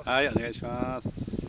はい、お願いします。